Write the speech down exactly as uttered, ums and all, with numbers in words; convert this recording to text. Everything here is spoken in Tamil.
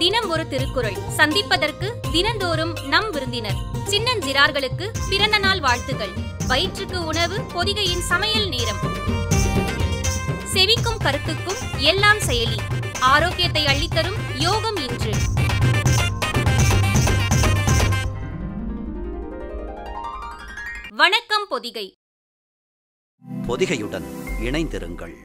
தினம் ஒரு திருக்குறள் சந்திப்பதற்கு தினந்தோறும் நம் விருந்தினர் சின்னஞ்சிறார்களுக்கு பிறந்த நாள் வாழ்த்துகள். வயிற்றுக்கு உணவு பொதிகையின் சமையல் நேரம். செவிக்கும் கருத்துக்கும் எல்லாம் செயலி. ஆரோக்கியத்தை அள்ளித்தரும் யோகம் இன்று. வணக்கம் பொதிகை. பொதிகையுடன் இணைந்திருங்கள்.